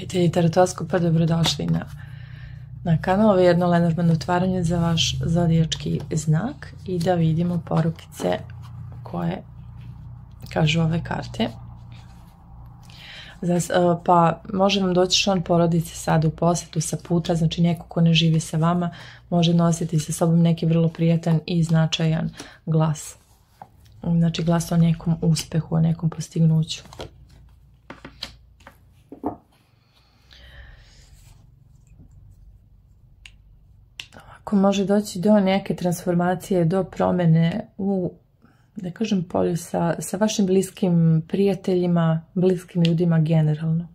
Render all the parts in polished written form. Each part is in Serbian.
Prijatelji Tarotoskopa, dobrodošli na kanal. Ovo je jedno Lenormand otvaranje za vaš zodijački znak i da vidimo porukice koje kažu ove karte. Pa može vam doći član porodice sad u posetu sa puta, znači neko ko ne živi sa vama može nositi sa sobom neki vrlo prijatan i značajan glas. Znači glas o nekom uspehu, o nekom postignuću. Ovako može doći do neke transformacije, do promjene u, da kažem, polju sa vašim bliskim prijateljima, bliskim ljudima generalno.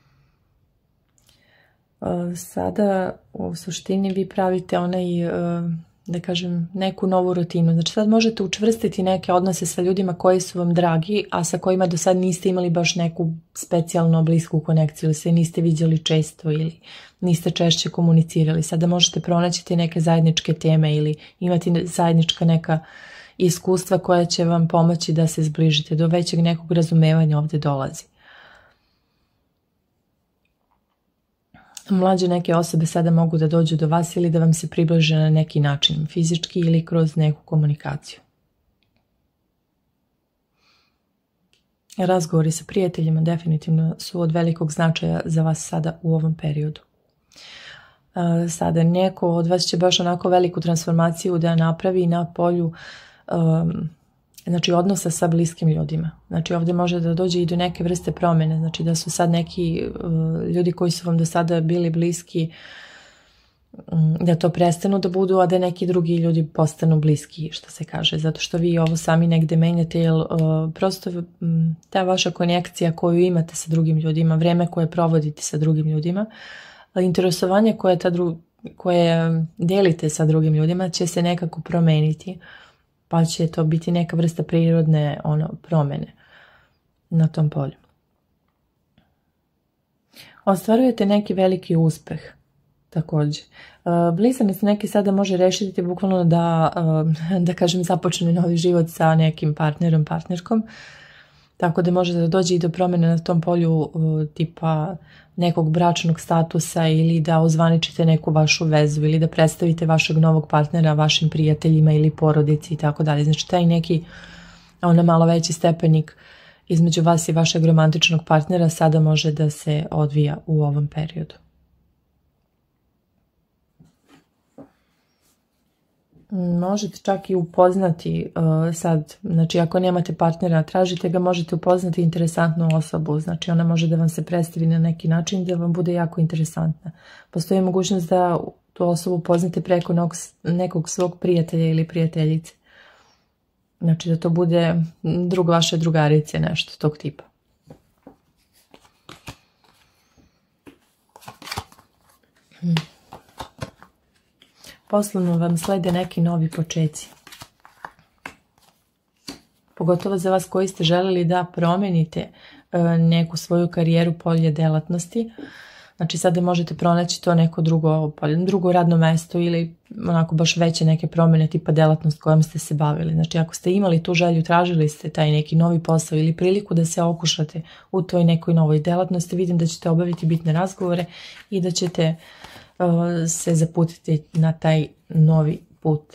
Sada u suštini vi pravite da kažem, neku novu rutinu. Znači sad možete učvrstiti neke odnose sa ljudima koji su vam dragi, a sa kojima do sad niste imali baš neku specijalno blisku konekciju, ili se niste viđali često ili niste češće komunicirali. Sada možete pronaći te neke zajedničke teme ili imati zajednička neka iskustva koja će vam pomoći da se zbližite. Do većeg nekog razumevanja ovdje dolazi. Mlađe neke osobe sada mogu da dođu do vas ili da vam se približe na neki način, fizički ili kroz neku komunikaciju. Razgovori sa prijateljima definitivno su od velikog značaja za vas sada u ovom periodu. Sada neko od vas će baš onako veliku transformaciju da napravi na polju znači odnosa sa bliskim ljudima. Znači ovdje može da dođe i do neke vrste promjene, znači da su sad neki ljudi koji su vam do sada bili bliski, da to prestanu da budu, a da neki drugi ljudi postanu bliski, što se kaže, zato što vi ovo sami negde menjate, jer prosto ta vaša konekcija koju imate sa drugim ljudima, vreme koje provodite sa drugim ljudima, interesovanje koje delite sa drugim ljudima će se nekako promeniti, pa će to biti neka vrsta prirodne promjene na tom polju. Ostvarujete neki veliki uspeh također. Blizanost neki sada može rešiti bukvalno da kažem, započne novi život sa nekim partnerom, partnerkom, tako da može da dođe i do promjene na tom polju tipa nekog bračnog statusa ili da ozvaničite neku vašu vezu ili da predstavite vašeg novog partnera vašim prijateljima ili porodici i tako dalje. Znači taj neki malo veći stepenik između vas i vašeg romantičnog partnera sada može da se odvija u ovom periodu. Možete čak i upoznati sad, znači ako nemate partnera, tražite ga, možete upoznati interesantnu osobu, znači ona može da vam se predstavi na neki način da vam bude jako interesantna. Postoji mogućnost da tu osobu upoznate preko nekog svog prijatelja ili prijateljice. Znači da to bude drug vaše drugarice, nešto tog tipa. Poslovno vam slede neki novi počeci. Pogotovo za vas koji ste želeli da promenite neku svoju karijeru, polje delatnosti. Znači sada možete pronaći to neko drugo radno mesto ili onako baš veće neke promjene tipa delatnost kojom ste se bavili. Znači ako ste imali tu želju, tražili ste taj neki novi posao ili priliku da se okušate u toj nekoj novoj delatnosti, vidim da ćete obaviti bitne razgovore i da ćete se zaputiti na taj novi put,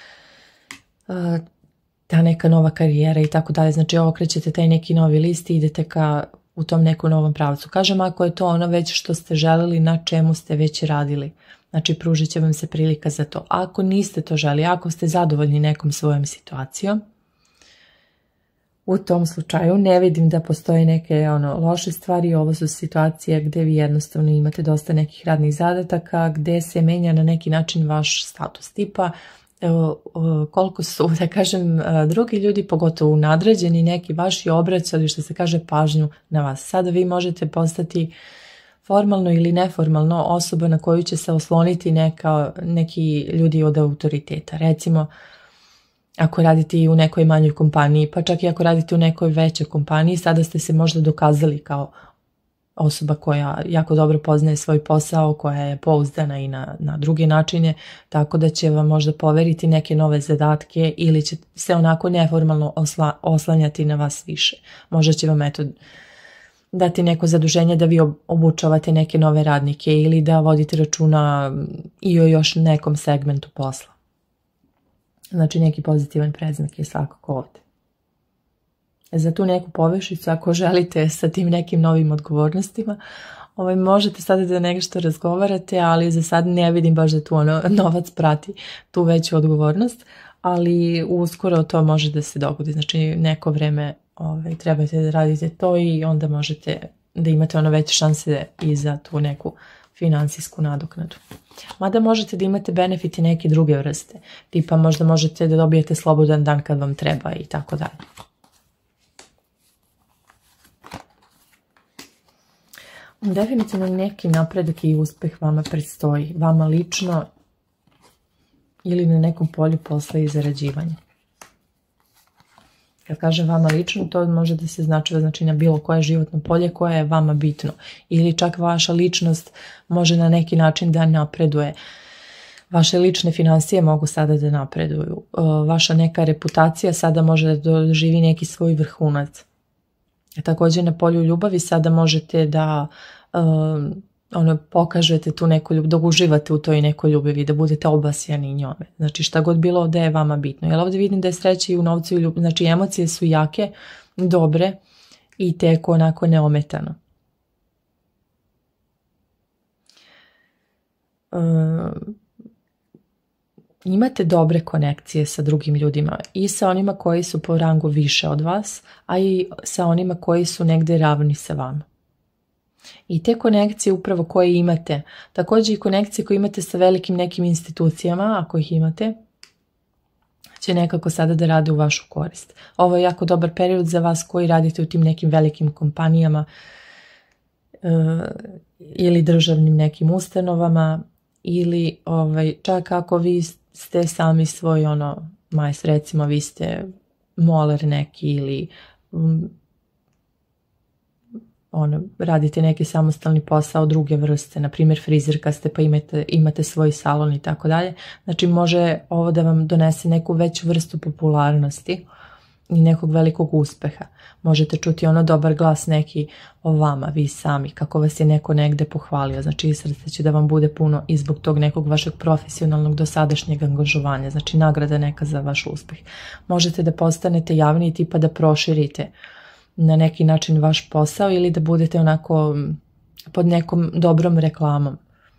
ta neka nova karijera i tako dalje. Znači okrećete taj neki novi list i idete u tom nekom novom pravcu. Kažem, ako je to ono već što ste želeli, na čemu ste već radili, znači pružit će vam se prilika za to. Ako niste to želi, ako ste zadovoljni nekom svojom situacijom, u tom slučaju ne vidim da postoje neke loše stvari. Ovo su situacije gdje vi jednostavno imate dosta nekih radnih zadataka, gdje se menja na neki način vaš status tipa. Koliko su, da kažem, drugi ljudi, pogotovo nadređeni, neki vaši obraćali, što se kaže, pažnju na vas. Sada vi možete postati formalno ili neformalno osoba na koju će se osloniti neki ljudi od autoriteta. Recimo, ako radite u nekoj manjoj kompaniji, pa čak i ako radite u nekoj većoj kompaniji, sada ste se možda dokazali kao osoba koja jako dobro poznaje svoj posao, koja je pouzdana i na druge načine, tako da će vam možda poveriti neke nove zadatke ili će se onako neformalno oslanjati na vas više. Možda će vam dati neko zaduženje da vi obučavate neke nove radnike ili da vodite računa i o još nekom segmentu posla. Znači neki pozitivan predznak je svakako ovdje. Za tu neku povišicu, ako želite sa tim nekim novim odgovornostima, možete sada da nešto razgovarate, ali za sad ne vidim baš da tu novac prati tu veću odgovornost, ali uskoro to može da se dogodi. Znači neko vreme trebate da radite to i onda možete da imate veće šanse i za tu neku finansijsku nadoknadu. Mada možete da imate benefiti neke druge vrste, tipa možda možete da dobijete slobodan dan kad vam treba i tako dalje. Definitivno neki napredak i uspeh vama predstoji, vama lično ili na nekom polju posla i zarađivanja. Kad kažem vama lično, to može da se znači na bilo koje životno polje koje je vama bitno. Ili čak vaša ličnost može na neki način da napreduje. Vaše lične financije mogu sada da napreduju. Vaša neka reputacija sada može da doživi neki svoj vrhunac. Također na polju ljubavi sada možete da pokažete tu neku ljubav, da uživate u toj nekoj ljubavi, da budete obasjani njome. Znači šta god bilo da je vama bitno. Jer ovdje vidim da je sreća i u novcu i ljubav. Znači emocije su jake, dobre i teku onako neometano. Imate dobre konekcije sa drugim ljudima i sa onima koji su po rangu više od vas, a i sa onima koji su negdje ravni sa vama. I te konekcije upravo koje imate, također i konekcije koje imate sa velikim nekim institucijama, ako ih imate, će nekako sada da rade u vašu korist. Ovo je jako dobar period za vas koji radite u tim nekim velikim kompanijama ili državnim nekim ustanovama ili čak ako vi ste sami svoj majstor, recimo vi ste moler neki ili radite neki samostalni posao druge vrste, na primjer frizerka ste pa imate svoj salon i tako dalje. Znači može ovo da vam donese neku veću vrstu popularnosti i nekog velikog uspeha. Možete čuti dobar glas neki o vama, vi sami, kako vas je neko negde pohvalio. Znači iz srca će da vam bude puno i zbog tog nekog vašeg profesionalnog dosadašnjeg angažovanja. Znači nagrada neka za vaš uspeh. Možete da postanete javni tipa da proširite na neki način vaš posao ili da budete onako pod nekom dobrom reklamom.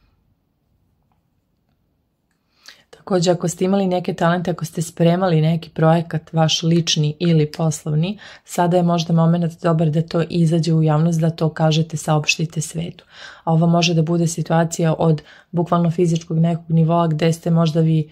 Također ako ste imali neke talente, ako ste spremali neki projekat vaš lični ili poslovni, sada je možda moment dobar da to izađe u javnost, da to kažete, saopštite svetu. A ovo može da bude situacija od bukvalno fizičkog nekog nivoa gdje ste možda vi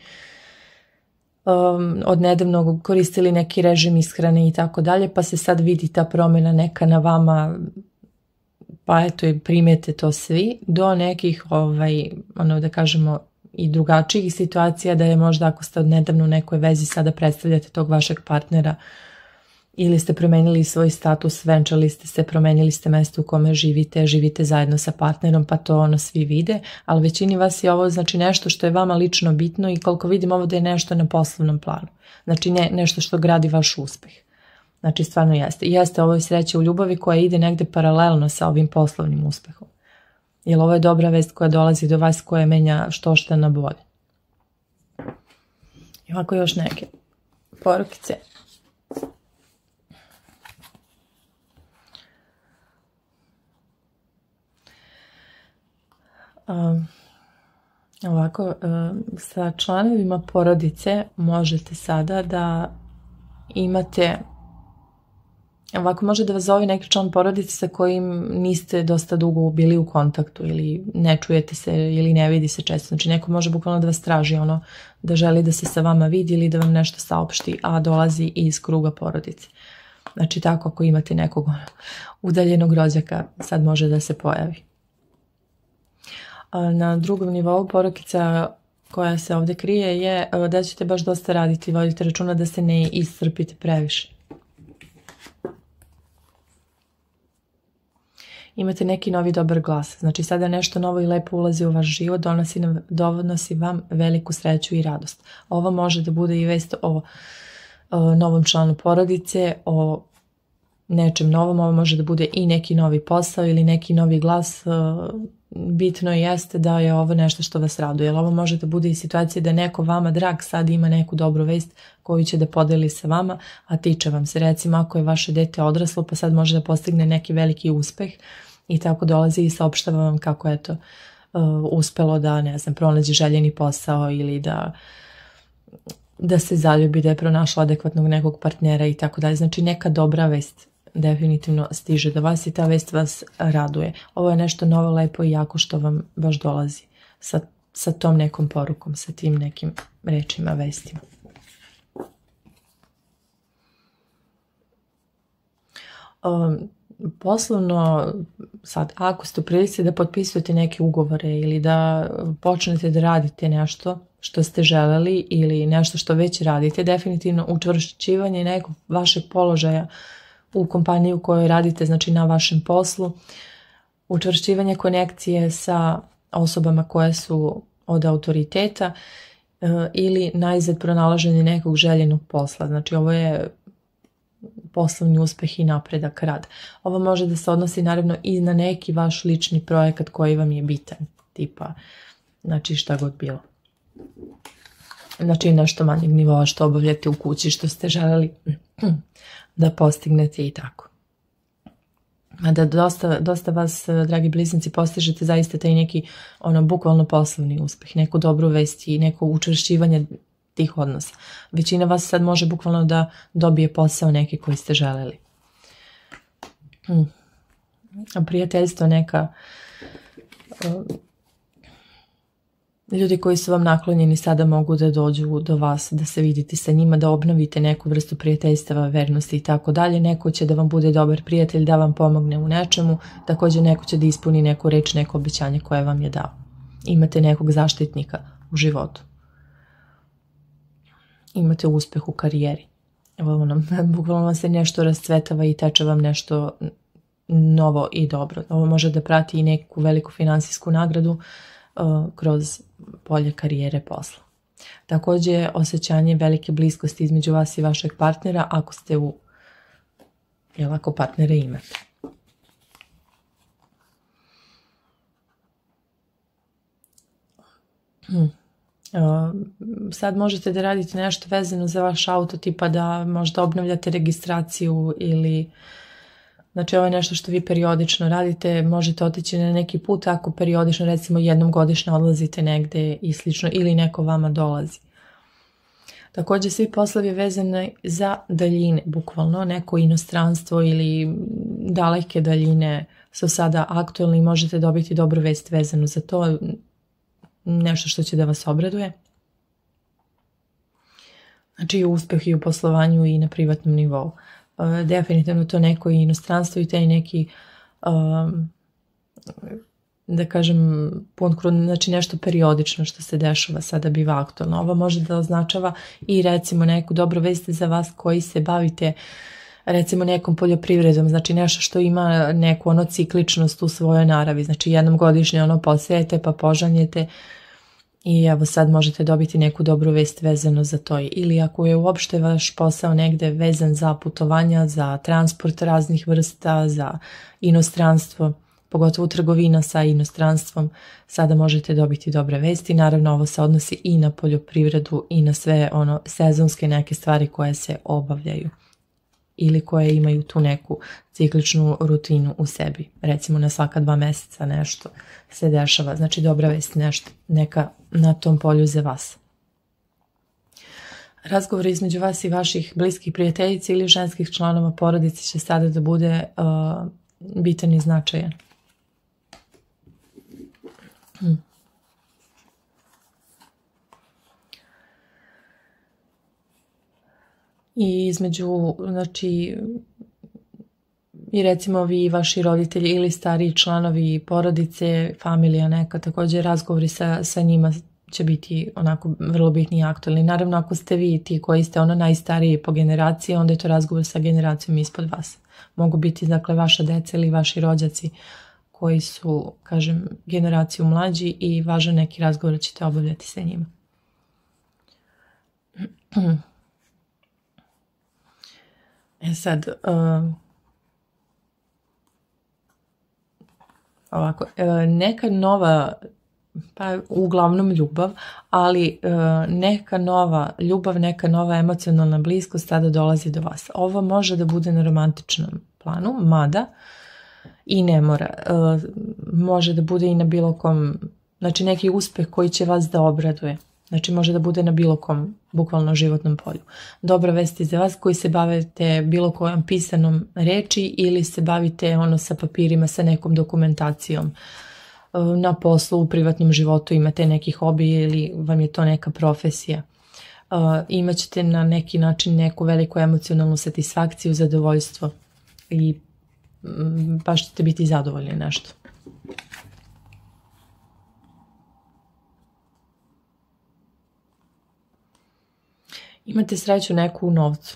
od nedavno koristili neki režim ishrane i tako dalje, pa se sad vidi ta promjena neka na vama, pa eto i primijete to svi, do nekih da kažemo i drugačijih situacija da je možda ako ste od nedavno u nekoj vezi sada predstavljate tog vašeg partnera ili ste promenili svoj status, venčali ste se, promenili ste mjesto u kome živite zajedno sa partnerom, pa to svi vide, ali većini vas je ovo znači nešto što je vama lično bitno i koliko vidim ovo da je nešto na poslovnom planu. Znači nešto što gradi vaš uspeh. Znači stvarno jeste. Jeste ovo sreća u ljubavi koja ide negde paralelno sa ovim poslovnim uspehom. Jer ovo je dobra vest koja dolazi do vas, koja menja što na bolje. I ovako još neke porukice. Sa članovima porodice možete sada da imate, može da vas zove neki član porodice sa kojim niste dosta dugo bili u kontaktu ili ne čujete se ili ne vidi se često. Znači neko može bukvalno da vas traži da želi da se sa vama vidi ili da vam nešto saopšti, a dolazi iz kruga porodice. Znači tako ako imate nekog udaljenog rođaka sad može da se pojavi. Na drugom nivou porukica koja se ovdje krije je da ćete baš dosta raditi, vodite računa da se ne iscrpite previše. Imate neki novi dobar glas, znači sada nešto novo i lepo ulazi u vaš život, donosi vam veliku sreću i radost. Ovo može da bude i vest o novom članu porodice, o nečem novom, ovo može da bude i neki novi posao ili neki novi glas. Bitno jeste da je ovo nešto što vas raduje, jer ovo može da bude i situacija da neko vama drag sad ima neku dobru vest koju će da podeli sa vama, a tiče vam se. Recimo ako je vaše dete odraslo pa sad može da postigne neki veliki uspeh i tako dolazi i saopštava vam kako je to uspelo da, ne znam, pronađe željeni posao ili da se zaljubi, da je pronašla adekvatnog nekog partnera i tako dalje. Znači neka dobra vest definitivno stiže do vas i ta vest vas raduje. Ovo je nešto novo, lepo i jako što vam baš dolazi sa tom nekom porukom, sa tim nekim rečima, vestima. Poslovno, sad, ako ste u prilici da potpisujete neke ugovore ili da počnete da radite nešto što ste želeli ili nešto što već radite, definitivno učvršćivanje nekog vašeg položaja u kompaniji u kojoj radite, znači na vašem poslu, učvršćivanje konekcije sa osobama koje su od autoriteta ili najzad pronalaženje nekog željenog posla. Znači ovo je poslovni uspeh i napredak, rad. Ovo može da se odnosi naravno i na neki vaš lični projekat koji vam je bitan, tipa, znači šta god bilo. Znači nešto manjeg nivoa što obavljate u kući, što ste želeli da postignete i tako. Da dosta vas, dragi bliznici, postižete zaista taj neki bukvalno poslovni uspeh, neku dobru vest i neko učvršćivanje tih odnosa. Većina vas sad može bukvalno da dobije posao neki koji ste želeli. Prijateljstvo neka, ljudi koji su vam naklonjeni sada mogu da dođu do vas, da se vidite sa njima, da obnovite neku vrstu prijateljstava, vernosti i tako dalje. Neko će da vam bude dobar prijatelj, da vam pomogne u nečemu, također neko će da ispuni neku reč, neko obećanje koje vam je dao. Imate nekog zaštitnika u životu. Imate uspeh u karijeri. Bukvalno vam se nešto rascvetava i teče vam nešto novo i dobro. Ovo može da prati i neku veliku finansijsku nagradu kroz polje karijere, posla. Također osjećanje velike bliskosti između vas i vašeg partnera ako ste ako partnere imate. Sad možete da radite nešto vezano za vaš auto, tipa da možda obnavljate registraciju ili, znači ovo je nešto što vi periodično radite, možete otići na neki put ako periodično, recimo jednom godišnje odlazite negde i slično, ili neko vama dolazi. Također svi poslovi vezani za daljine, bukvalno neko inostranstvo ili daleke daljine su sada aktualni i možete dobiti dobru vest vezanu za to, nešto što će da vas obraduje. Znači i uspeh i u poslovanju i na privatnom nivou. Definitivno to neko inostranstvo i taj neki, da kažem, znači nešto periodično što se dešava sada biva aktualno. Ovo može da označava i recimo neku dobru vest za vas koji se bavite recimo nekom poljoprivredom, znači nešto što ima neku cikličnost u svojoj naravi, znači jednom godišnje posejete pa požanjete i evo sad možete dobiti neku dobru vest vezano za to. Ili ako je uopšte vaš posao negde vezan za putovanja, za transport raznih vrsta, za inostranstvo, pogotovo trgovina sa inostranstvom, sada možete dobiti dobre vesti. Naravno ovo se odnosi i na poljoprivredu i na sve sezonske neke stvari koje se obavljaju ili koje imaju tu neku cikličnu rutinu u sebi. Recimo na svaka 2 mjeseca nešto se dešava. Znači dobra vest nešto, neka na tom polju za vas. Razgovor između vas i vaših bliskih prijateljica ili ženskih članova porodice će sada da bude bitan i značajan. I između, znači, i recimo vi i vaši roditelji ili stariji članovi porodice, familija neka, također razgovori sa njima će biti onako vrlo bitni i aktualni. Naravno ako ste vi ti koji ste najstariji po generaciji, onda je to razgovor sa generacijom ispod vas. Mogu biti dakle vaša deca ili vaši rođaci koji su, kažem, generaciju mlađi i važan neki razgovor ćete obavljati sa njima. Sad, Ovako, neka nova, pa uglavnom ljubav, ali neka nova ljubav, neka nova emocionalna bliskost tada dolazi do vas. Ovo može da bude na romantičnom planu, mada i ne mora. Može da bude i na bilo kom, znači neki uspeh koji će vas da obraduje. Znači može da bude na bilo kom, bukvalno životnom polju. Dobra vest je za vas koji se bavite bilo kojom pisanom reči ili se bavite sa papirima, sa nekom dokumentacijom. Na poslu, u privatnom životu imate neki hobi ili vam je to neka profesija. Imaćete na neki način neku veliku emocionalnu satisfakciju, zadovoljstvo i baš ćete biti zadovoljni nešto. Imate sreću neku u novcu.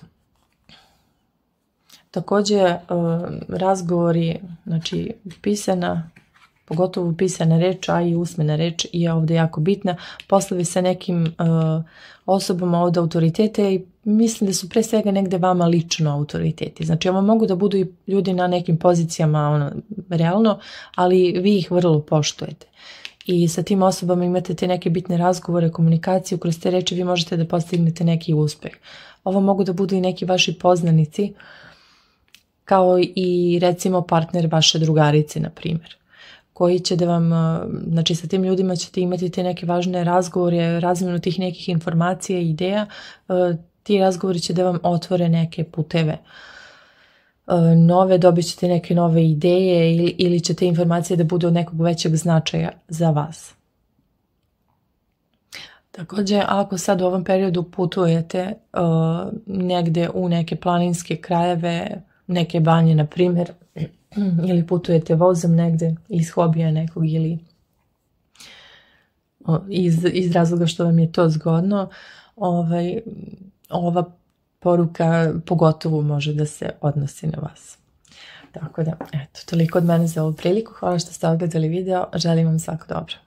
Također razgovori, znači pogotovo pisana reč, a i usmena reč je ovdje jako bitna. Poslovi sa nekim osobama od autoritete i mislim da su pre svega negde vama lično autoriteti. Znači ovo mogu da budu i ljudi na nekim pozicijama realno, ali vi ih vrlo poštujete. I sa tim osobama imate te neke bitne razgovore, komunikaciju, kroz te reči vi možete da postignete neki uspeh. Ovo mogu da budu i neki vaši poznanici, kao i recimo partner vaše drugarice, na primjer, koji će da vam, znači sa tim ljudima ćete imati te neke važne razgovore, razmjenu tih nekih informacija i ideja. Ti razgovori će da vam otvore neke puteve nove, dobit ćete neke nove ideje ili će te informacije da budu od nekog većeg značaja za vas. Također, ako sad u ovom periodu putujete negde u neke planinske krajeve, neke banje, na primjer, ili putujete vozom negde iz hobija nekog ili iz razloga što vam je to zgodno, ova poruka pogotovo može da se odnosi na vas. Tako da, eto, toliko od mene za ovu priliku. Hvala što ste odgledali video. Želim vam svako dobro.